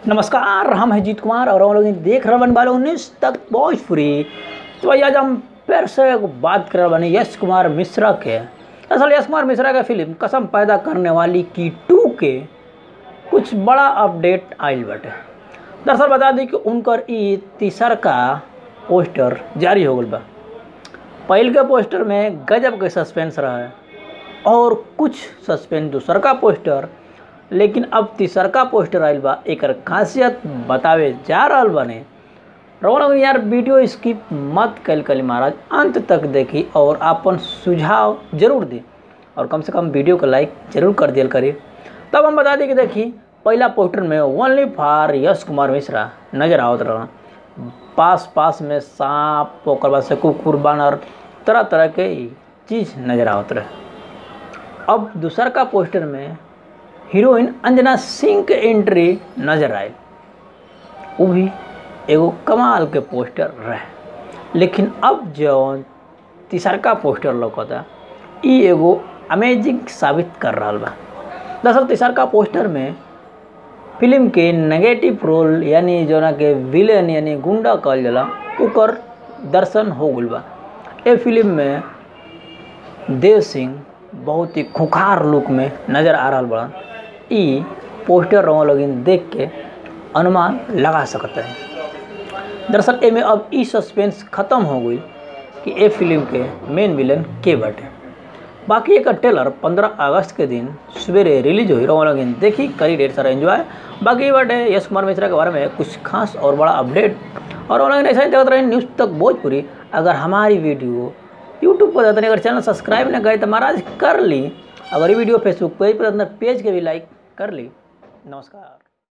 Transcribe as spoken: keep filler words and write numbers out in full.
नमस्कार, हम हैं जीत कुमार और हम लोग देख रहे बन वाले उन्नीस तक भोजपुरी। तो भाई आज हम फिर से बात कर रहे बने यश कुमार मिश्रा के। असल यश कुमार मिश्रा का फिल्म कसम पैदा करने वाली की टू के कुछ बड़ा अपडेट आयल बटे। दरअसल बता दी कि उनकर ई तीसर का पोस्टर जारी हो गल बा। पहल के पोस्टर में गजब के सस्पेंस रहा है और कुछ सस्पेंस दूसर का पोस्टर, लेकिन अब तीसरका पोस्टर आयल बा। एक खासियत बतावे जा रहा बने रोना यार, वीडियो स्किप मत कल कल महाराज, अंत तक देखी और अपन सुझाव जरूर दी और कम से कम वीडियो को लाइक जरूर कर दिया करिए। तब हम बता दें कि देखी पहला पोस्टर में ओनली फॉर यश कुमार मिश्रा नजर आवत रहा। पास पास में सांप ओकर बाद से कुकुर बानर तरह तरह के चीज़ नजर आवत रहे। अब दूसर का पोस्टर में हीरोइन अंजना सिंह के एंट्री नजर आए। वो भी एगो कमाल के पोस्टर रहे, लेकिन अब जो तीसर का पोस्टर लौकता ई एगो अमेजिंग साबित कर रहा बा। दरअसल तीसर का पोस्टर में फिल्म के नेगेटिव रोल यानी जो ना के विलेन यानी गुंडा कहल जाला ओकर दर्शन हो गल बा। ए फिल्म में देव सिंह बहुत ही खुंखार लुक में नज़र आ रहा बड़ा। ई पोस्टर रोमा लोग देख के अनुमान लगा सकते हैं। दरअसल ए में अब ई सस्पेंस खत्म हो गई कि ए फिल्म के मेन विलन के बटे। बाकी एक ट्रेलर पंद्रह अगस्त के दिन सवेरे रिलीज हुई, रोमा लोग देखी करी ढेर सारा एंजॉय। बाकी बटे यश कुमार मिश्रा के बारे में कुछ खास और बड़ा अपडेट और रोमा लोग ऐसा ही देखते रहे न्यूज़ तक भोजपुरी। अगर हमारी वीडियो यूट्यूब पर अगर चैनल सब्सक्राइब न करे तो महाराज कर ली। अगर ये वीडियो फेसबुक पेज पर अपना पेज के भी लाइक कर ली। नमस्कार।